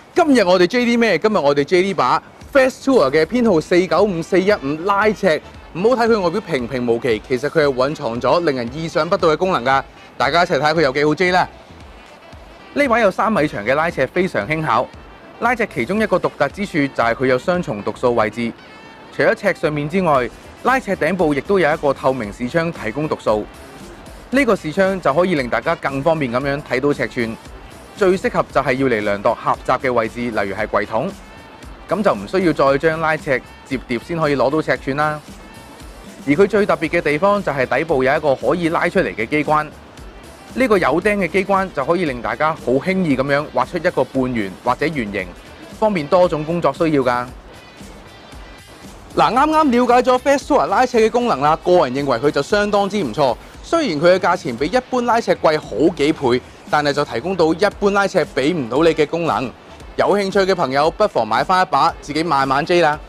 今日我哋 J D 咩？今日我哋 J D 把 Fast Tour 嘅編號495415拉尺，唔好睇佢外表平平無奇，其實佢係蘊藏咗令人意想不到嘅功能㗎。大家一齊睇下佢有幾好 J 啦！呢把有3米長嘅拉尺非常輕巧，拉尺其中一個獨特之處就係佢有雙重讀數位置。除咗尺上面之外，拉尺頂部亦都有一個透明視窗提供讀數。呢個視窗就可以令大家更方便咁樣睇到尺寸。最適合就係要嚟量度狹窄嘅位置，例如係櫃桶，咁就唔需要再將拉尺摺疊先可以攞到尺寸啦。而佢最特別嘅地方就係底部有一個可以拉出嚟嘅機關，呢個有釘嘅機關就可以令大家好輕易咁樣畫出一個半圓或者圓形，方便多種工作需要㗎。嗱，啱啱了解咗 Fast Tour 拉尺嘅功能啦，個人認為佢就相當之唔錯。雖然佢嘅價錢比一般拉尺貴好幾倍，但係就提供到一般拉尺俾唔到你嘅功能。有興趣嘅朋友不妨買返一把，自己慢慢 J 啦。